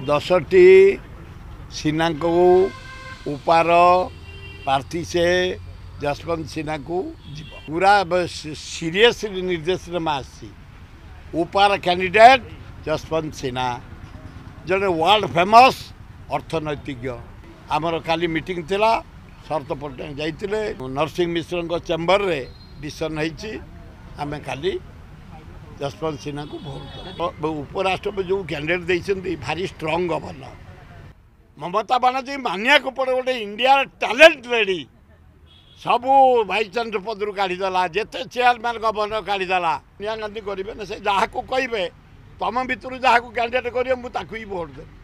10टी सिन्हा को उपार प्रार्थी से जसवंत सिन्हा को जीव पूरा सीरीयस निर्देशन आसी उपार कैंडिडेट जसवंत सिन्हा जड़े वर्ल्ड फेमस अर्थनैतिज्ञ आमर काली मीटिंग थिला शरत पट्टनायक जाइए नरसिंह मिश्र चेम्बर रे डिसीजन होती आम खाली जसवंत सिन्हा को भोट उपराष्ट्रपति जो कैंडिडेट देते भारी स्ट्रंग गवर्नर ममता बानार्जी मानिया को पड़े गोटे इंडिया टैलेंट लेडी सबू भाइस चांसलर पदर काढ़ीदेला जिते चेयरमैन गवर्नर काढ़ीदेला सोनिया गांधी करेंगे से जहाँ को कहे तुम भितर जहाँ को कैंडिडेट करेंगे मुझे भोट देवी।